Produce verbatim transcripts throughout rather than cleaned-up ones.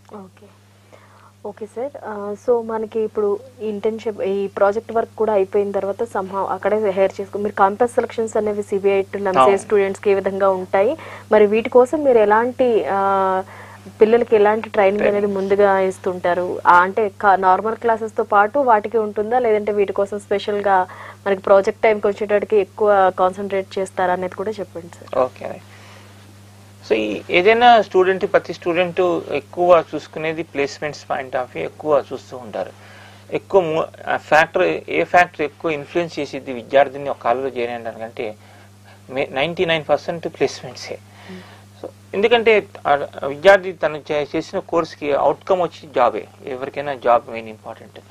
Okay okay sir. So మనకి ఇప్పుడు internship ఈ ప్రాజెక్ట్ వర్క్ కూడా అయిపోయిన తర్వాత సంహా అక్కడే హైర్ చేసుకో మీరు క్యాంపస్ సెలక్షన్స్ అనేవి సిబిఐ టు ఎంసీఏ స్టూడెంట్స్కి ఏ విధంగా ఉంటాయి, మరి వీటి కోసం మీరు ఎలాంటి పిల్లలకి ఎలాంటి ట్రైనింగ్ అనేది ముందుగా ఇస్తుంటారు? అంటే నార్మల్ క్లాసెస్తో పాటు వాటికి ఉంటుందా, లేదంటే వీటి కోసం స్పెషల్గా మనకి ప్రాజెక్ట్ టైంకి వచ్చేటప్పటికి ఎక్కువ కాన్సన్ట్రేట్ చేస్తారా అనేది కూడా చెప్పండి సార్. ఓకే, సో ఈ ఏదైనా స్టూడెంట్ ప్రతి స్టూడెంట్ ఎక్కువ చూసుకునేది ప్లేస్మెంట్స్ పాయింట్ ఆఫ్ వ్యూ ఎక్కువ చూస్తూ ఉంటారు. ఎక్కువ ఫ్యాక్టర్ ఏ ఫ్యాక్టర్ ఎక్కువ ఇన్ఫ్లుయెన్స్ చేసేది విద్యార్థిని ఒక కాలేజీలో చేరేయడానికంటే నైంటీ నైన్ పర్సెంట్ ప్లేస్మెంట్సే. సో ఎందుకంటే విద్యార్థి తను చేసిన కోర్స్కి అవుట్కమ్ వచ్చి జాబే, ఎవరికైనా జాబ్ మెయిన్ ఇంపార్టెంట్.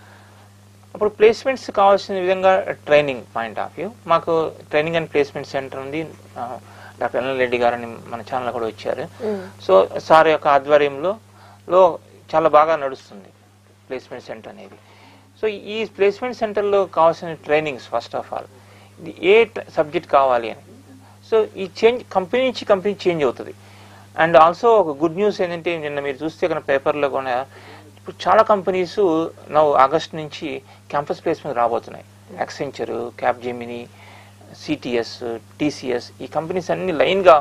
అప్పుడు ప్లేస్మెంట్స్ కావాల్సిన విధంగా ట్రైనింగ్ పాయింట్ ఆఫ్ వ్యూ మాకు ట్రైనింగ్ అండ్ ప్లేస్మెంట్ సెంటర్ ఉంది. డాక్టర్ ఎన్ఎల్ రెడ్డి గారు అని మన ఛానల్ కూడా వచ్చారు. సో సార్ యొక్క ఆధ్వర్యంలో లో చాలా బాగా నడుస్తుంది ప్లేస్మెంట్ సెంటర్ అనేది. సో ఈ ప్లేస్మెంట్ సెంటర్లో కావాల్సిన ట్రైనింగ్స్ ఫస్ట్ ఆఫ్ ఆల్ ఏ సబ్జెక్ట్ కావాలి అని. సో ఈ చేంజ్ కంపెనీ నుంచి కంపెనీ చేంజ్ అవుతుంది. అండ్ ఆల్సో ఒక గుడ్ న్యూస్ ఏంటంటే నిన్న మీరు చూస్తే కనుక పేపర్లో కూడా ఇప్పుడు చాలా కంపెనీస్ నవ్వు ఆగస్ట్ నుంచి క్యాంపస్ ప్లేస్మెంట్ రాబోతున్నాయి. యాక్సెంచర్, క్యాప్జెమిని, సిటిఎస్, టీసీఎస్ ఈ కంపెనీస్ అన్ని లైన్గా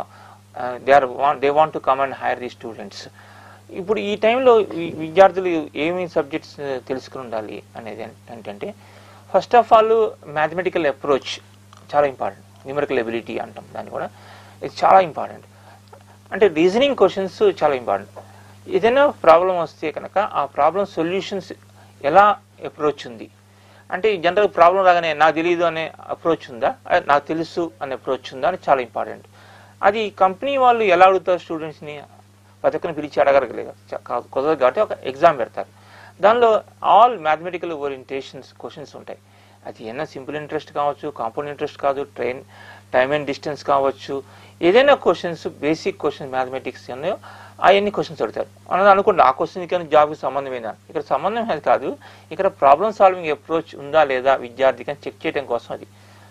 they are they want to come and hire the students. ఇప్పుడు ఈ టైంలో విద్యార్థులు ఏమి సబ్జెక్ట్స్ తెలుసుకుని ఉండాలి అనేది ఏంటంటే first of all mathematical approach చాలా ఇంపార్టెంట్. న్యూమరికల్ ఎబిలిటీ అంటాం దాన్ని కూడా, ఇది చాలా ఇంపార్టెంట్. అంటే రీజనింగ్ క్వశ్చన్స్ చాలా ఇంపార్టెంట్. ఏదైనా ప్రాబ్లం వస్తే కనుక ఆ ప్రాబ్లం సొల్యూషన్స్ ఎలా అప్రోచ్ ఉంది అంటే జనరల్ ప్రాబ్లం రాగానే నాకు తెలియదు అనే అప్రోచ్ ఉందా, నాకు తెలుసు అనే అప్రోచ్ ఉందా అని చాలా ఇంపార్టెంట్. అది కంపెనీ వాళ్ళు ఎలా అడుగుతారు స్టూడెంట్స్ని, ప్రతి ఒక్కరిని పిలిచి అడగలేదు కుదరదు కాబట్టి ఒక ఎగ్జామ్ పెడతారు. దానిలో ఆల్ మ్యాథమెటికల్ ఓరియంటేషన్స్ క్వశ్చన్స్ ఉంటాయి. అది ఏదైనా సింపుల్ ఇంట్రెస్ట్ కావచ్చు, కాంపౌండ్ ఇంట్రెస్ట్ కాదు, ట్రైన్ టైమ్ అండ్ డిస్టెన్స్ కావచ్చు, ఏదైనా క్వశ్చన్స్ బేసిక్ క్వశ్చన్స్ మ్యాథమెటిక్స్ ఉన్నాయో అవన్నీ క్వశ్చన్స్ అడుగుతారు. అన్నది అనుకోండి ఆ క్వశ్చన్కి జాబ్కి సంబంధమేనా, ఇక్కడ సంబంధం అది కాదు, ఇక్కడ ప్రాబ్లమ్ సాల్వింగ్ అప్రోచ్ ఉందా లేదా విద్యార్థికి అని చెక్ చేయడం కోసం. అది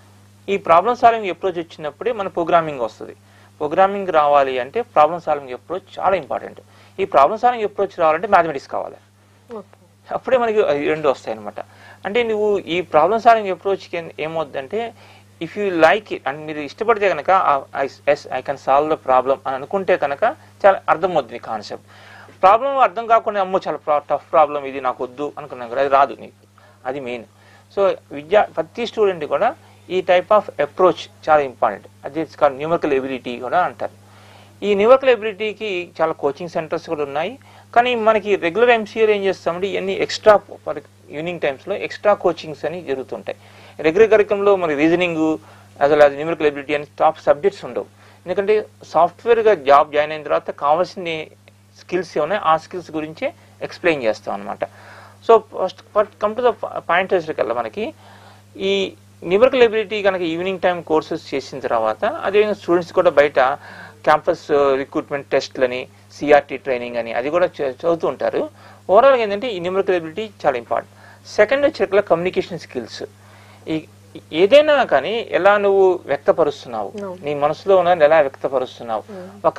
ఈ ప్రాబ్లమ్ సాల్వింగ్ అప్రోచ్ వచ్చినప్పుడే మన ప్రోగ్రామింగ్ వస్తుంది. ప్రోగ్రామింగ్ రావాలి అంటే ప్రాబ్లమ్ సాల్వింగ్ అప్రోచ్ చాలా ఇంపార్టెంట్. ఈ ప్రాబ్లమ్ సాల్వింగ్ అప్రోచ్ రావాలంటే మ్యాథమెటిక్స్ కావాలి, అప్పుడే మనకి రెండు వస్తాయి అనమాట. అంటే నువ్వు ఈ ప్రాబ్లమ్ సాల్వింగ్ అప్రోచ్కి ఏమవుద్దంటే if you like it and మీరు ఇష్టపడితే కనుక yes I can solve the problem అని అనుకుంటే కనుక చాలా అర్థమవుతుంది కాన్సెప్ట్. ప్రాబ్లం అర్థం కాకుండా అమ్మో చాలా టఫ్ ప్రాబ్లం ఇది నాకు వద్దు అనుకున్నాం కదా, అది రాదు నీకు, అది మెయిన్. సో విద్యా ప్రతి స్టూడెంట్ కూడా ఈ టైప్ ఆఫ్ అప్రోచ్ చాలా ఇంపార్టెంట్. అది న్యూమరికల్ ఎబిలిటీ కూడా అంటారు. ఈ న్యూమరికల్ ఎబిలిటీకి చాలా కోచింగ్ సెంటర్స్ కూడా ఉన్నాయి. కానీ మనకి రెగ్యులర్ ఎంసీఏలో ఏం చేస్తామంటే ఇవన్నీ ఎక్స్ట్రా ఈవినింగ్ టైమ్స్లో ఎక్స్ట్రా కోచింగ్స్ అని జరుగుతుంటాయి. రెగ్యులర్ కరికులంలో మరి రీజనింగ్ అసలు అది న్యూమరికల్ ఎబిలిటీ అని టాప్ సబ్జెక్ట్స్ ఉండవు. ఎందుకంటే సాఫ్ట్వేర్గా జాబ్ జాయిన్ అయిన తర్వాత కావాల్సిన స్కిల్స్ ఏమన్నాయి ఆ స్కిల్స్ గురించే ఎక్స్ప్లెయిన్ చేస్తాం అనమాట. So first come to the point వచ్చేసరికల్లా మనకి ఈ న్యూమరికల్ ఎబిలిటీ కనుక ఈవినింగ్ టైం కోర్సెస్ చేసిన తర్వాత అదేవిధంగా స్టూడెంట్స్ కూడా బయట క్యాంపస్ రిక్రూట్మెంట్ టెస్ట్లని, సిఆర్టీ ట్రైనింగ్ అని అది కూడా చదువుతూ ఉంటారు. ఓవరాల్గా ఏంటంటే ఈ న్యూమరికల్ ఎబిలిటీ చాలా ఇంపార్టెంట్. సెకండ్ వచ్చేసరికల్లా కమ్యూనికేషన్ స్కిల్స్. ఈ ఏదైనా కానీ ఎలా నువ్వు వ్యక్తపరుస్తున్నావు, నీ మనసులో ఉన్నది ఎలా వ్యక్తపరుస్తున్నావు, ఒక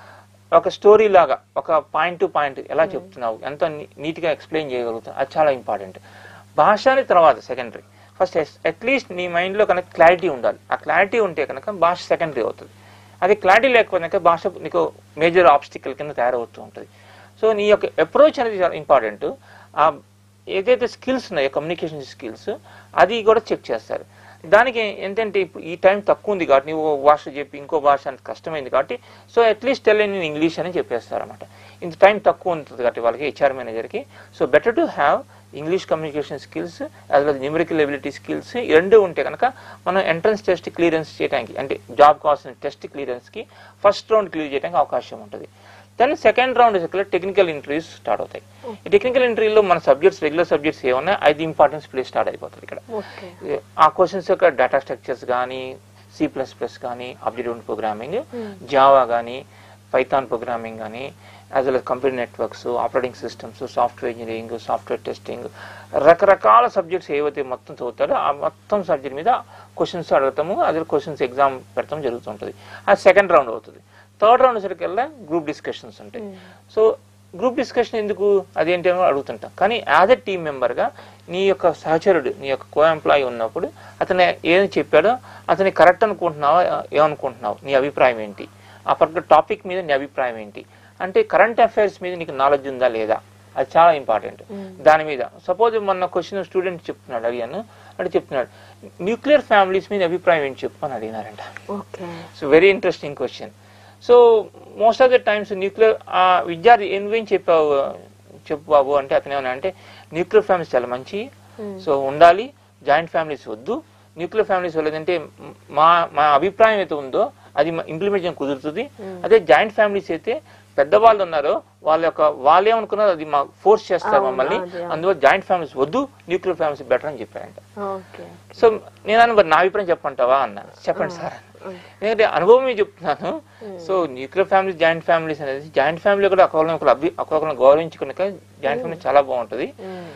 ఒక స్టోరీ లాగా ఒక పాయింట్ టు పాయింట్ ఎలా చెప్తున్నావు, ఎంత నీట్గా ఎక్స్ప్లెయిన్ చేయగలుగుతావు, అది చాలా ఇంపార్టెంట్. భాషని తర్వాత సెకండరీ. ఫస్ట్ అట్లీస్ట్ నీ మైండ్లో కనుక క్లారిటీ ఉండాలి. ఆ క్లారిటీ ఉంటే కనుక భాష సెకండరీ అవుతుంది. అది క్లారిటీ లేకపోతే భాష నీకు మేజర్ ఆబ్స్టికల్ కింద తయారవుతూ ఉంటుంది. సో నీ యొక్క అప్రోచ్ అనేది చాలా ఇంపార్టెంట్. ఆ ఏదైతే స్కిల్స్ ఉన్నాయో కమ్యూనికేషన్ స్కిల్స్ అది కూడా చెక్ చేస్తారు. దానికి ఏంటంటే ఇప్పుడు ఈ టైం తక్కువ ఉంది కాబట్టి నువ్వు భాష చెప్పి ఇంకో భాష అంత కష్టమైంది కాబట్టి సో అట్లీస్ట్ టెల్ నేను ఇంగ్లీష్ అని చెప్పేస్తారు అనమాట. ఇంత టైం తక్కువ ఉంటుంది కాబట్టి వాళ్ళకి హెచ్ఆర్ మేనేజర్కి. So better to have English communication skills as well numerical ability skills ఈ రెండు ఉంటే కనుక మనం ఎంట్రన్స్ టెస్ట్ క్లియరెన్స్ చేయడానికి అంటే జాబ్ కావాల్సిన టెస్ట్ క్లియరెన్స్కి ఫస్ట్ రౌండ్ క్లియర్ చేయడానికి అవకాశం ఉంటుంది. Then second round technical interviews start అవుతాయి. ఈ టెక్నికల్ ఇంటర్వ్యూలో మన సబ్జెక్ట్స్ రెగ్యులర్ సబ్జెక్ట్స్ ఏమన్నా అది ఇంపార్టెన్స్ ప్లేస్ స్టార్ట్ అయిపోతుంది. ఇక్కడ ఆ క్వశ్చన్స్ యొక్క డేటా స్ట్రక్చర్స్ కానీ, సి ప్లస్ ప్లస్ కానీ, ఆబ్జెక్ట్ ప్రోగ్రామింగ్, జావా కానీ, పైథాన్ ప్రోగ్రామింగ్ కానీ, as well as computer networks, operating systems, software engineering, software testing, రకరకాల సబ్జెక్ట్స్ ఏవైతే మొత్తం చదువుతారో ఆ మొత్తం సబ్జెక్ట్ మీద క్వశ్చన్స్ అడుగుతాము. అదే క్వశ్చన్స్ ఎగ్జామ్ పెడతాం జరుగుతుంటుంది. అది సెకండ్ రౌండ్ అవుతుంది. థర్డ్ రౌండ్ సరికల్లా గ్రూప్ డిస్కషన్స్ ఉంటాయి. సో గ్రూప్ డిస్కషన్ ఎందుకు అదేంటి అని అడుగుతుంటాం. కానీ యాజ్ ఎ టీమ్ మెంబర్గా నీ యొక్క సహచరుడు నీ యొక్క కో ఎంప్లాయీ ఉన్నప్పుడు అతను ఏం చెప్పాడో అతని కరెక్ట్ అనుకుంటున్నావా ఏమనుకుంటున్నావు, నీ అభిప్రాయం ఏంటి, ఆ పర్టికులర్ టాపిక్ మీద నీ అభిప్రాయం ఏంటి, అంటే కరెంట్ అఫైర్స్ మీద నీకు నాలెడ్జ్ ఉందా లేదా, అది చాలా ఇంపార్టెంట్. దాని మీద సపోజ్ మొన్న క్వశ్చన్ స్టూడెంట్ చెప్తున్నాడు, అడిగాను అంటే చెప్తున్నాడు న్యూక్లియర్ ఫ్యామిలీస్ మీద అభిప్రాయం ఏంటి చెప్పు అని అడిగినారంట. So very interesting question. So most of the times nuclear ఆ విద్యార్థి ఏం చెప్పావు చెప్పు బాబు అంటే అతను ఏమన్నా అంటే న్యూక్లియర్ ఫ్యామిలీస్ చాలా మంచి, సో ఉండాలి, జాయింట్ ఫ్యామిలీస్ వద్దు, న్యూక్లియర్ ఫ్యామిలీస్ లేదంటే మా మా అభిప్రాయం అయితే ఉందో అది ఇంప్లిమెంటేషన్ కుదురుతుంది, అదే జాయింట్ ఫ్యామిలీస్ అయితే పెద్దవాళ్ళు ఉన్నారో వాళ్ళ యొక్క వాళ్ళు ఏమనుకున్నారు అది మా ఫోర్స్ చేస్తారు మమ్మల్ని, అందువల్ల జాయింట్ ఫ్యామిలీస్ వద్దు, న్యూక్లియర్ ఫ్యామిలీస్ బెటర్ అని చెప్పారంట. సో నేను అన్న నా అభిప్రాయం చెప్పంటావా అన్న, చెప్పండి సార్. ఎందుకంటే అనుభవమే చెప్తున్నాను. So nuclear families joint families అనేది జాయింట్ ఫ్యామిలీ కూడా ఒకరిని ఒకరు అభి ఒకరిని గౌరవించుకున్నాక జాయింట్ ఫ్యామిలీ చాలా బాగుంటది.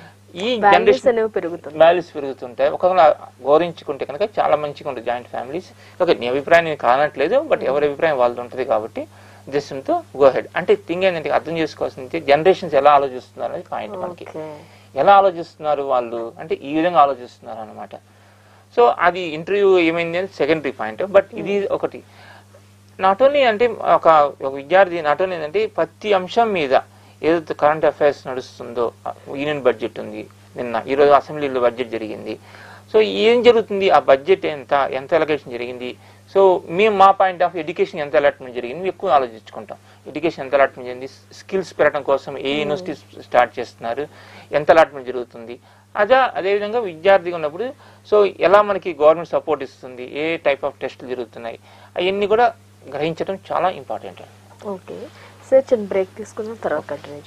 ఈ జనరేషన్ వాల్యూస్ పెరుగుతుంటాయి, ఒకరిని గౌరవించుకుంటే కనుక చాలా మంచిగా ఉంటుంది జాయింట్ ఫ్యామిలీస్. ఓకే నీ అభిప్రాయం నేను కానట్లేదు, బట్ ఎవరి అభిప్రాయం వాళ్ళది ఉంటుంది కాబట్టి జస్ట్తో గో హెడ్. అంటే థింగ్ ఏంటంటే అర్థం చేసుకోవాల్సింది జనరేషన్స్ ఎలా ఆలోచిస్తున్నారు అనేది పాయింట్. మనకి ఎలా ఆలోచిస్తున్నారు వాళ్ళు అంటే ఈ విధంగా ఆలోచిస్తున్నారు అనమాట. సో అది ఇంటర్వ్యూ ఏమైంది అని సెకండరీ పాయింట్. బట్ ఇది ఒకటి నాట్ ఓన్లీ అంటే ఒక ఒక విద్యార్థి నాట్ ఓన్లీ ఏంటంటే ప్రతి అంశం మీద ఏదైతే కరెంట్ అఫైర్స్ నడుస్తుందో, యూనియన్ బడ్జెట్ ఉంది, నిన్న ఈరోజు అసెంబ్లీలో బడ్జెట్ జరిగింది, సో ఏం జరుగుతుంది, ఆ బడ్జెట్ ఎంత ఎంత ఎలకేషన్ జరిగింది, సో మేము మా పాయింట్ ఆఫ్ ఎడ్యుకేషన్ ఎంత అలాట్మెంట్ జరిగింది ఎక్కువ ఆలోచించుకుంటాం. ఎడ్యుకేషన్ ఎంత అలాట్మెంట్ జరిగింది, స్కిల్స్ పెరగడం కోసం ఏ యూనివర్సిటీ స్టార్ట్ చేస్తున్నారు, ఎంత అలాట్మెంట్ జరుగుతుంది, అదే అదేవిధంగా విద్యార్థిగా ఉన్నప్పుడు సో ఎలా మనకి గవర్నమెంట్ సపోర్ట్ ఇస్తుంది, ఏ టైప్ ఆఫ్ టెస్టులు జరుగుతున్నాయి, అవన్నీ కూడా గ్రహించడం చాలా ఇంపార్టెంట్. ఓకే సార్, చిన్న బ్రేక్ తీసుకున్న తర్వాత కంటిన్యూ